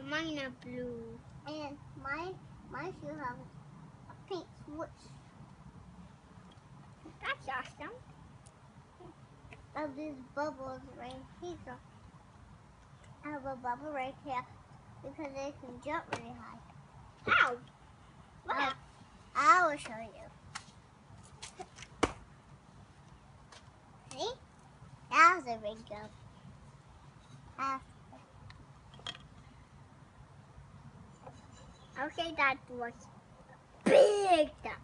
mine are blue. And mine should have a pink swoosh. That's awesome. Of these bubbles right here. I have a bubble right here because they can jump really high. How? What? I will show you. See? That was a big jump. Okay, that was big jump.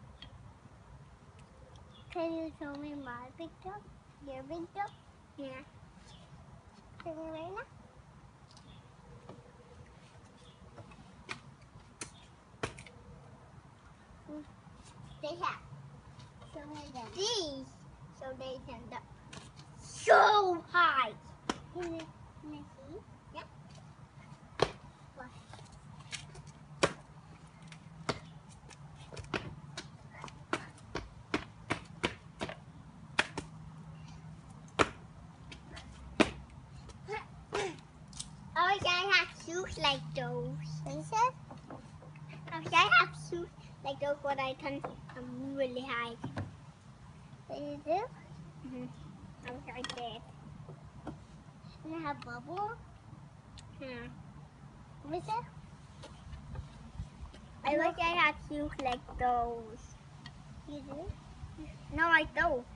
Can you show me my big jump? Your big jump? Yeah. Show me right now. They have. Show me them. These, so they can jump so high. Can you see? Yeah. What? I wish I had shoes like those. What you said? I wish I had shoes like those when I can really high. What you do? I wish I did. And they have bubble? Yeah. What is it? I wish I had shoes like those. You do? No, I don't.